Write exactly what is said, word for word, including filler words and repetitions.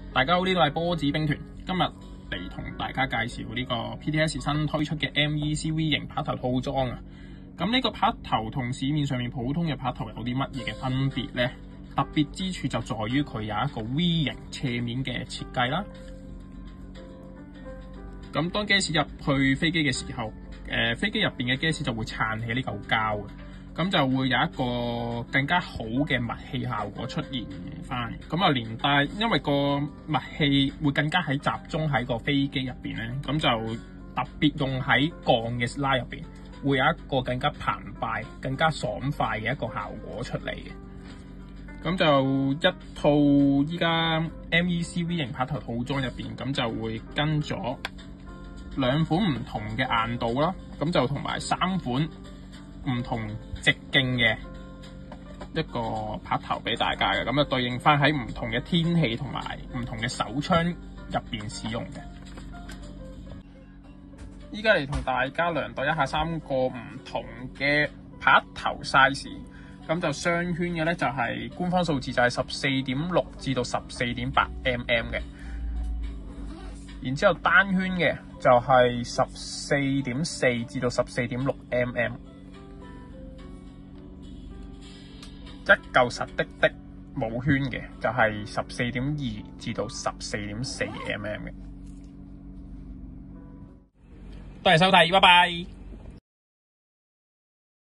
大家好，呢度係波子兵團，今日嚟同大家介紹呢個 P T S 新推出嘅 M E C V 型拍頭套裝啊。咁呢個拍頭同市面上面普通嘅拍頭有啲乜嘢嘅分別呢？特別之處就在於佢有一個 V 型斜面嘅設計啦。咁當 gas 入去飛機嘅時候，誒、呃、飛機入邊嘅 gas 就會撐起呢嚿膠嘅，咁就會有一個更加好嘅密氣效果出現翻。咁啊連帶，因為個密氣會更加喺集中喺個飛機入邊咧，咁就特別用喺鋼嘅 slide 入邊，會有一個更加澎湃、更加爽快嘅一個效果出嚟嘅。咁就一套依家 M E C V 型拍頭套裝入邊，咁就會跟咗兩款唔同嘅硬度啦，咁就同埋三款唔同直徑嘅一個拍頭俾大家嘅，咁就對應翻喺唔同嘅天氣同埋唔同嘅手槍入邊使用嘅。依家嚟同大家量度一下三個唔同嘅拍頭 size。咁就雙圈嘅咧，就係官方數字就係十四點六至到十四點八 mm 嘅，然之後單圈嘅就係十四點四至到十四點六 mm， 一嚿實的的冇圈嘅就係十四點二至到十四點四 mm 嘅。多謝收睇，拜拜。